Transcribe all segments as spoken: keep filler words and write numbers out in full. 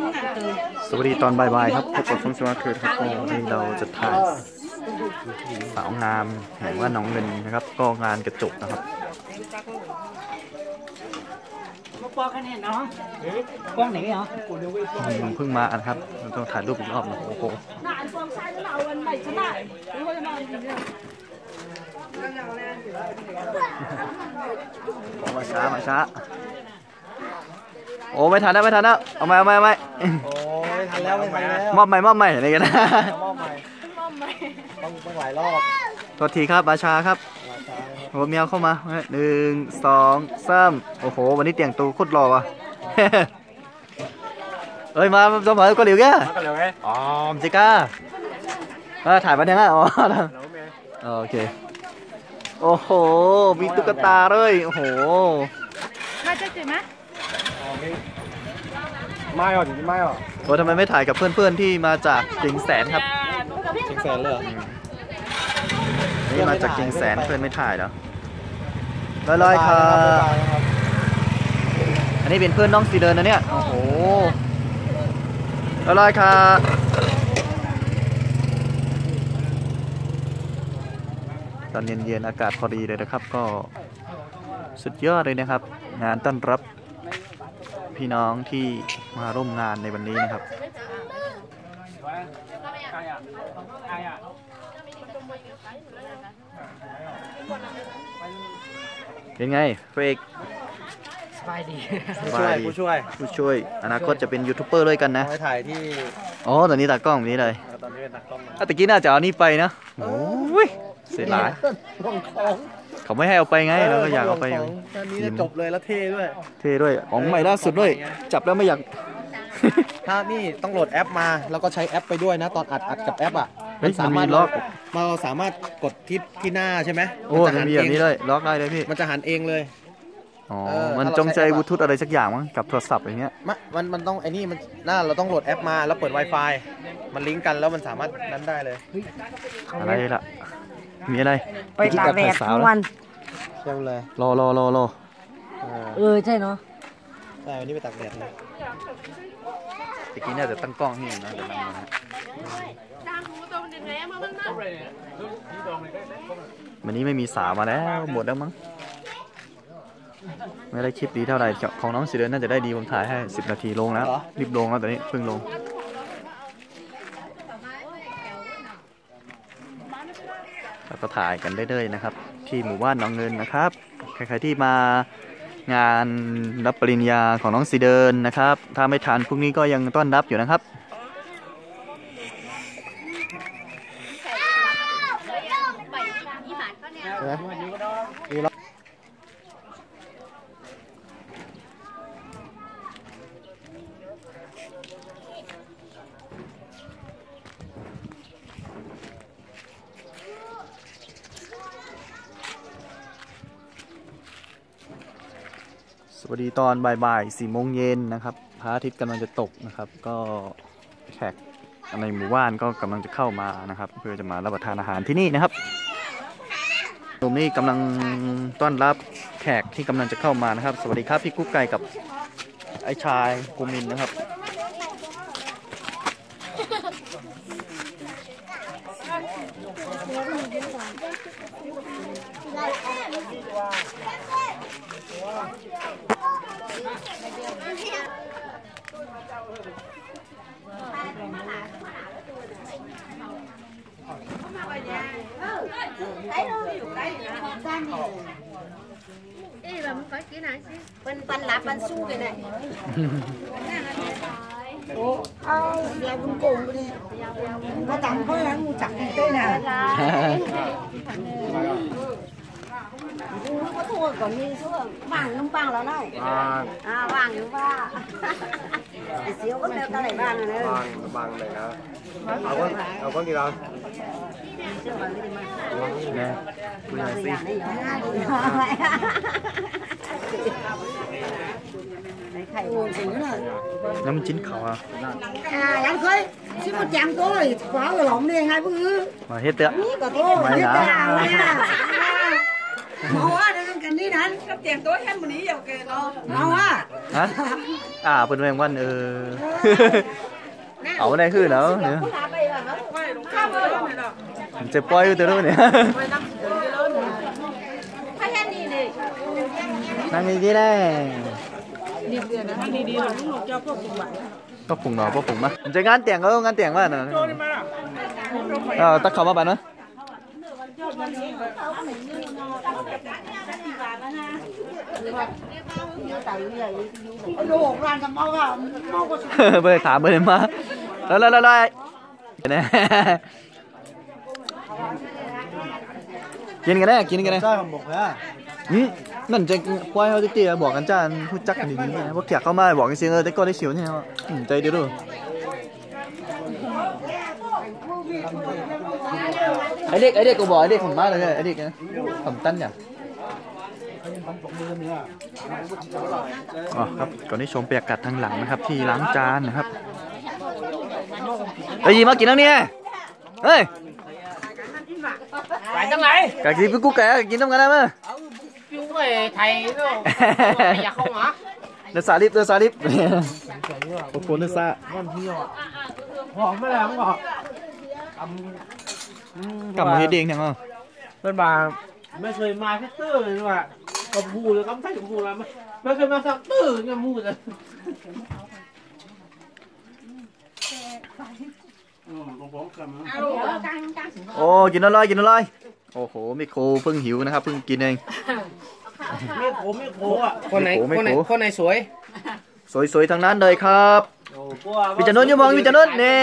สวัสดีตอนบ่ายๆครับพบกับช่องสมาร์ทคือครับก็วันนี้เราจะถ่ายสาวงามแห่งว่าน้องเงินนะครับก็งานกระจกนะครับปอคะแนนเนาะกล้องไหนเหรอเพิ่งมานะครับต้องถ่ายรูปอีกรอบนะโอ้โหมาช้ามาช้าโอ้ไม่ทันแล้วไม่ทันแล้วเอาไม่เอาไม่เอาไม่โอ้ไม่ทันแล้วไม่ทันแล้วมอบใหม่มอบใหม่อะไรกันนะมอบใหม่มอบใหม่ต้องต้องหลายรอบโทษทีครับมาช้าครับโอ้เมียวเข้ามาหนึ่งสองสามโอ้โหวันนี้เตียงตูโคตรหล่อว่ะเอ้ยมาสมัยก็เหลียวแกก็เหลียวไงอ๋อมจิก้าถ่ายมาเนี่ยนะอ๋อโอเคโอ้โหมีตุ๊กตาเลยโอ้โหมาจะจืดไหมไม่หรอถึงไม่หรอโอ้ทำไมไม่ถ่ายกับเพื่อนๆที่มาจากจิงแสนครับจิงแสนเลยเหรอนี่มาจากจิงแสนเพื่อนไม่ถ่ายเหรอลอยๆครับอันนี้เป็นเพื่อนน้องซีเดินนะเนี่ยโอ้โหลอยๆครับตอนเย็นๆอากาศพอดีเลยนะครับก็สุดยอดเลยนะครับงานต้อนรับพี่น้องที่มาร่วมงานในวันนี้นะครับเป็นไงเฟกสบายดีผู้ช่วยผู้ช่วยผู้ช่วยอนาคตจะเป็นยูทูบเบอร์ด้วยกันนะไปถ่ายที่อ๋อตอนนี้ตากล้องแบบนี้เลยตอนนี้เป็นตากล้องตะกี้น่าจะเอานี่ไปนะโอ้ยเสียหลายเขาไม่ให้เอาไปไงเราก็อยากเอาไปอย่างนี้จะจบเลยแล้วเท่ด้วยเท่ด้วยของใหม่ล่าสุดด้วยจับแล้วไม่อยากถ้านี่ต้องโหลดแอปมาแล้วก็ใช้แอปไปด้วยนะตอนอัดอัดกับแอปอ่ะมันสามารถล็อกเราสามารถกดที่ที่หน้าใช่ไหมโอ้มันมีแบบนี้เลยล็อกได้เลยพี่มันจะหันเองเลยอ๋อมันจงใจบลูทูธอะไรสักอย่างมั้งกับโทรศัพท์อย่างเงี้ยมันมันต้องไอ้นี่มันหน้าเราต้องโหลดแอปมาแล้วเปิด Wi-Fi มันลิงก์กันแล้วมันสามารถนั้นได้เลยอะไรล่ะมีอะไรไปตากแดดทั้งวันใช่เลยรอรอรอรอเออใช่เนาะใช่วันนี้ไปตากแดดเลยตะกี้น่าจะตั้งกล้องให้นะเดี๋ยวนั่งนะวันนี้ไม่มีสาวมาแล้วหมดแล้วมั้งไม่ได้คลิปดีเท่าไหร่ของน้องสีเดือนน่าจะได้ดีผมถ่ายให้สิบนาทีลงแล้วรีบลงแล้วตอนนี้เพิ่งลงแล้วก็ถ่ายกันเรื่อยๆนะครับที่หมู่บ้านน้องเงินนะครับใครๆที่มางานรับปริญญาของน้องสีเดินนะครับถ้าไม่ทันพรุ่งนี้ก็ยังต้อนรับอยู่นะครับสวัสดีตอนบ่ายๆสี่โมงเย็นนะครับพระอาทิตย์กำลังจะตกนะครับก็แขกในหมู่บ้านก็กำลังจะเข้ามานะครับเพื่อจะมารับประทานอาหารที่นี่นะครับตรงนี้กำลังต้อนรับแขกที่กำลังจะเข้ามานะครับสวัสดีครับพี่กุ๊กไก่กับไอ้ชายกูมินนะครับ Bên pan lá pan su cái này. Ủa, là bên cùng đi. Nó tặng có là mua chặt cái nè. Nó có thua còn như số vàng không vàng là đâu. À vàng đúng ba. Xíu có đeo ta này vàng rồi nữa. Vàng vàng này hả?เอาcóเอาcó gì đâu. Nè, tôi hỏi gì? Năm chín khẩu à? À, anh khơi, xin một chàng tôi, quá rồi lỏng đi ngay bữa. Mà hết đấy. Có tôi, hết đấy à. Mau á, đừng cần đi đánh. Cấp tiền tối hết một ý dầu kìa nó. Mau á. Hả? อ่าเป็นแมงวันเออเอาได้คือเนาะเนี่ยจะปล่อยอยู่ตัวนู้นเนี่ยนั่งดีๆได้ก็ปุ่งหนอก็ปุ่งมาจะงานแต่งก็งานแต่งว่าน่ะเออตักเขามาบ้านนะเบอร์ถามเบอร์มาแล้วแล้วแล้วเนี่ยกินกันแน่กินกันแน่ใช่ผมบอกแล้วนั่นจะควายเขาจะเตี๋ยบอกกันจ้าพูดจักกันดีๆนะพวกเถียเข้ามาบอกกันเสียงเออแต่ก็ได้เฉียวเนี่ยใจเดียวดูไอเด็กไอเด็กกูบอกไอเด็กผมมาเลยไอเด็กนะผมตั้นอย่างอ๋อครับก่อนที่ชมบรรยากาศทางหลังนะครับที่ล้างจานนะครับไอ้ยีมากินแล้วเนี่ยเฮ้ยไปจังไรกะกินกูแก่กินต้องกันได้มั้ยฟิวไปไทยเนาะอยากเข้ามาเดือดสาลิบเดือดสาลิบโอ้โหเดือดซาหอมไม่แล้วหอมกลับมาเฮ็ดเองเนี่ยมั้งเป็นบางไม่เคยมาแค่ตื้อเลยว่ะกับหูเลยกับไทยกับหูแล้วไม่เคยมาสักตื้อเนี่ยมูเลยโอ้กินอร่อยกินอร่อยโอ้โหไม่โคเพิ่งหิวนะครับเพิ่งกินเองไม่โคไม่โคอ่ะคนไหนคนไหนคนไหนสวยสวยสวยทั้งนั้นเลยครับวิจารณ์ยมองวิจารณ์เนี่ย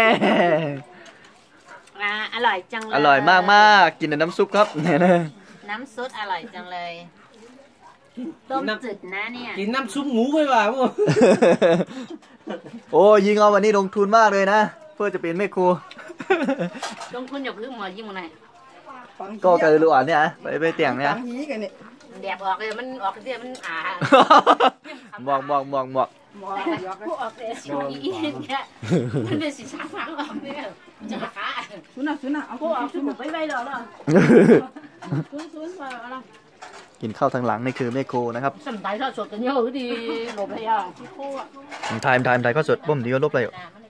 อร่อยจังเลยอร่อยมากมากกินแต่น้ำซุปครับเนี่ยน้ำซุปอร่อยจังเลยต้มจืดนะเนี่ยกินน้ำซุปหมูไปว่ะมึงโอ้ยิงเอาวันนี้ลงทุนมากเลยนะเพื่อจะเป็นแม่ครูลงทุนหยกลึกหัวยิ่งมันไหนก็เกิดหลวนเนี่ยไปไปเตียงเนี่ยแดดออกเลยมันออกเสียมันอ่าหมอกหมอกหมอกหมอกผู้ออกเสียชีวิตเนี่ยมันเป็นสีช้างฟังออกเนี่ยจะขาสุนัขสุนัขเอาผู้ออกสุนัขไปไปเลยเหรอสุนสุนมาอะไรกินข้าวทางหลังนี่คือแม่ครูนะครับสมัยทอดสดกันเยอะดีหลบเลยอ่ะไทม์ไทม์ไทม์ก็สดบ่มดีก็ลบเลย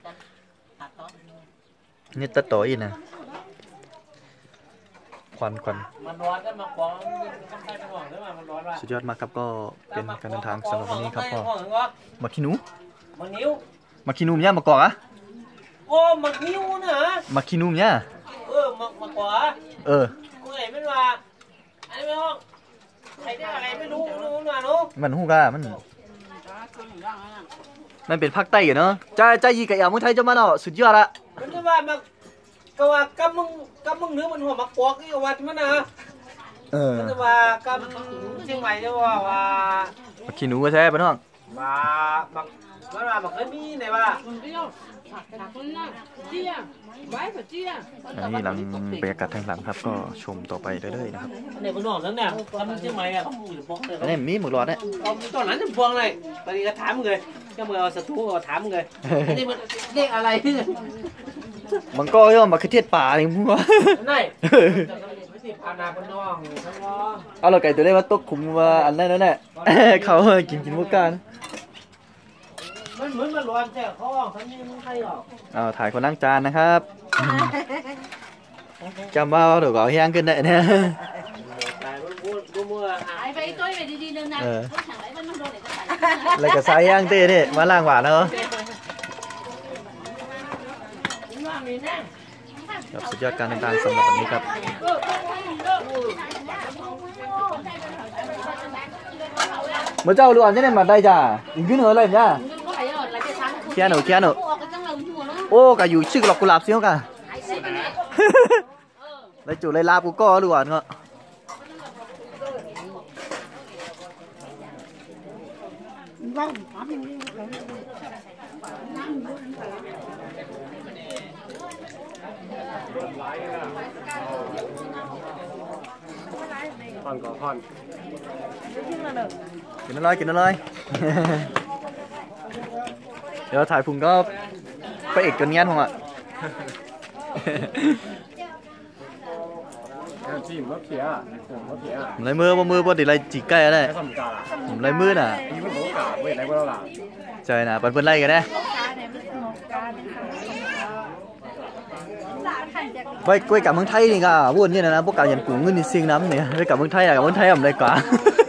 นี่ตัดต่ออีกนะควันควันสุดยอดมากครับก็เป็นการเดินทางสำหรับวันนี้ครับก็มาขี้หนูมานิ้วมาขี้หนูเนี่ยมากอกอะโอ้มานิ้วนะมาขี้หนูเนี่ยเออมามากอกเออกูเห็นไม่ว่าอันนี้ไม่ห้องใครได้อะไรไม่รู้รู้มาเนาะมันหูกามันมันเป็นภาคใต้เหรอใจใจยีกับอย่างเมืองไทยจะมาเนาะสุดยอดละมันจะว่ามาก็ว่ากำมึงกำมึงเนื้อมันหัวมักปอกนี่ว่ามันนะเออมันจะว่ากำเชียงใหม่จะว่าว่าขี้หนูก็ใช่ปะน้องมาบักมันว่าบักเคยมีไหนว่าอันนี้หลังบรรยากาศทางหลังครับก็ชมต่อไปเรื่อยๆนะครับเนี่ยคนนอกนั่นเนี่ยทำเชียงใหม่อะเขาพูดปอกเลยอันนี้มีหมูหลอดเนี่ยตอนนั้นจะพวงเลยตอนนี้ก็ถามเลยก็เมื่อเอาสตูก็ถามเลยนี่มันเรียกอะไรมันก็ย่อมาคือเทียดป่าอะไรพวกว่าไม่ไม่สิพานาคนน้องเอาเราไก่ตัวได้มาตกขุมมาอันนั้นนั่นแหละเขากินกินพวกกันมันเหมือนมันร้อนแท้เขาอ่ะเขาไม่ใครหรอกเอาถ่ายคนนั่งจานนะครับจำว่าเดี๋ยวก็แห้งขึ้นได้เนี่ยไปตัวไปดีๆเลยนะอะไรกับสายย่างเต้เนี่ยมาล่างหวานเนาะครับสุดยอดการเดินทางสำหรับวันนี้ครับเมื่อเจ้าล้วนจะได้มาได้จ้าอีกขึ้นเหรออะไรจ้าแค่หนูแค่หนูโอ้ก็อยู่ชื่อหลอกกุหลาบเสี้ยวกันได้จุเลยลาบกูก็ล้วนเนาะท่อนก่อท่อนกินอร่อยกินอร่อยเดี๋ยวถ่ายพุงก็ไปเอกจนเงี้ยผมอ่ะจีมรถเขียผมรถเขียผมไรมือบ่มือบ่ติไรจีใกล้ได้ไม่สมการอ่ะผมไรมือน่ะนี่มันโอกาสเว้ยไรก็แล้วล่ะใจนะเปิ้นๆไล่กันนะไปไปกับเมืองไทยนี่ก็วุ่นนี่นะพวกกายันกุ้งเงินนี่ซิงน้ำเนี่ยไปกับเมืองไทยอะกับเมืองไทยอ่ะเลยกว่า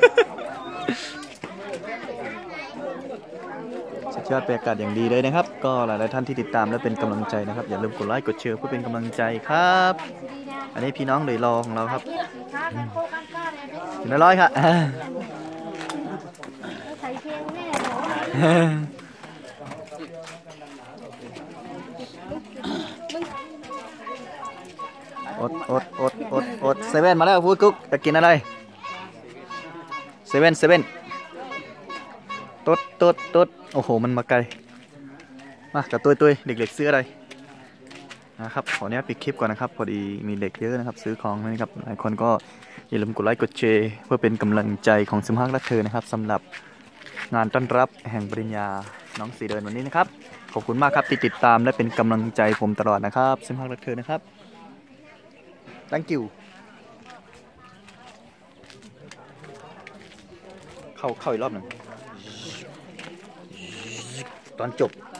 สุดยอดบรรยากาศอย่างดีเลยนะครับก็หลายๆท่านที่ติดตามและเป็นกำลังใจนะครับอย่าลืมกดไลค์กดแชร์เพื่อเป็นกำลังใจครับอันนี้พี่น้องเลยรอของเราครับถึงร้อยครับอดอดอดอดอดเซเว่นมาแล้วพูดกุ๊กจะกินอะไรเซเว่นเซเว่นตดตดตดโอ้โหมันมาไกลมากับตัวตัวเด็กๆซื้ออะไรนะครับขอเนี้ยปิดคลิปก่อนนะครับพอดีมีเด็กเยอะนะครับซื้อของนะครับหลายคนก็อย่าลืมกดไลค์กดแชร์เพื่อเป็นกำลังใจของซิมฮักและเธอนะครับสำหรับงานต้อนรับแห่งปริญญาน้องสีเดินวันนี้นะครับขอบคุณมากครับที่ติดตามและเป็นกำลังใจผมตลอดนะครับซิมฮักและเธอนะครับ thank you เข้าเข้าอีกรอบหนึ่งตอนจบ